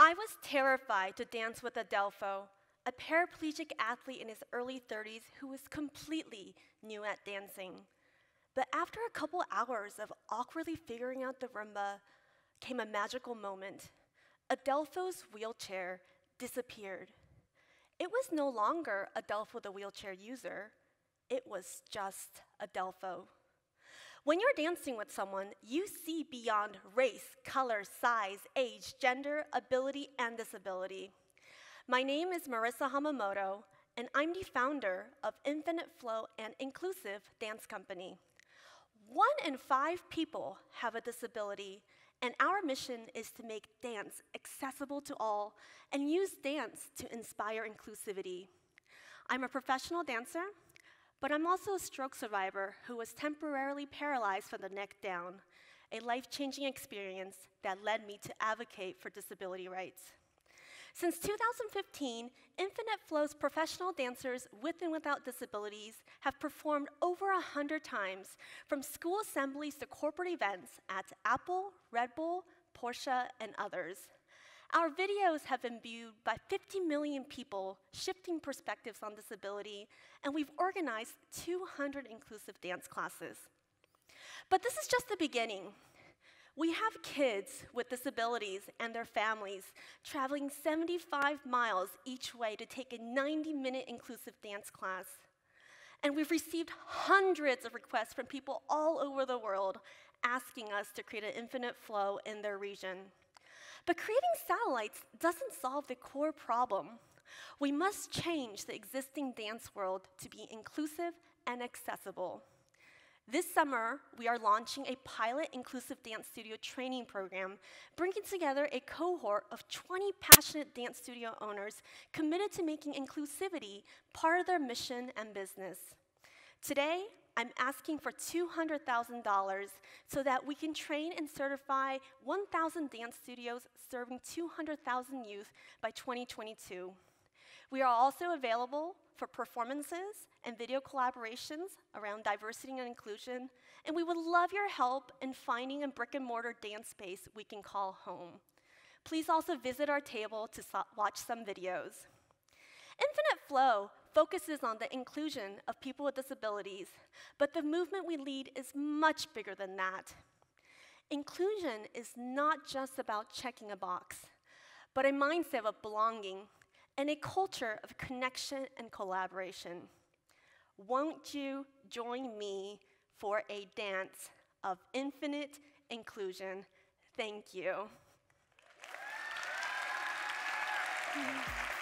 I was terrified to dance with Adelpho, a paraplegic athlete in his early 30s who was completely new at dancing. But after a couple hours of awkwardly figuring out the rumba came a magical moment. Adelpho's wheelchair disappeared. It was no longer Adelpho the wheelchair user. It was just Adelpho. When you're dancing with someone, you see beyond race, color, size, age, gender, ability, and disability. My name is Marisa Hamamoto, and I'm the founder of Infinite Flow and Inclusive Dance Company. 1 in 5 people have a disability, and our mission is to make dance accessible to all and use dance to inspire inclusivity. I'm a professional dancer, but I'm also a stroke survivor who was temporarily paralyzed from the neck down, a life-changing experience that led me to advocate for disability rights. Since 2015, Infinite Flow's professional dancers with and without disabilities have performed over 100 times, from school assemblies to corporate events at Apple, Red Bull, Porsche, and others. Our videos have been viewed by 50 million people, shifting perspectives on disability, and we've organized 200 inclusive dance classes. But this is just the beginning. We have kids with disabilities and their families traveling 75 miles each way to take a 90-minute inclusive dance class. And we've received hundreds of requests from people all over the world asking us to create an Infinite Flow in their region. But creating satellites doesn't solve the core problem. We must change the existing dance world to be inclusive and accessible. This summer, we are launching a pilot inclusive dance studio training program, bringing together a cohort of 20 passionate dance studio owners committed to making inclusivity part of their mission and business. Today, I'm asking for $200,000 so that we can train and certify 1,000 dance studios serving 200,000 youth by 2022. We are also available for performances and video collaborations around diversity and inclusion, and we would love your help in finding a brick-and-mortar dance space we can call home. Please also visit our table to watch some videos. Infinite Flow focuses on the inclusion of people with disabilities, but the movement we lead is much bigger than that. Inclusion is not just about checking a box, but a mindset of belonging and a culture of connection and collaboration. Won't you join me for a dance of infinite inclusion? Thank you.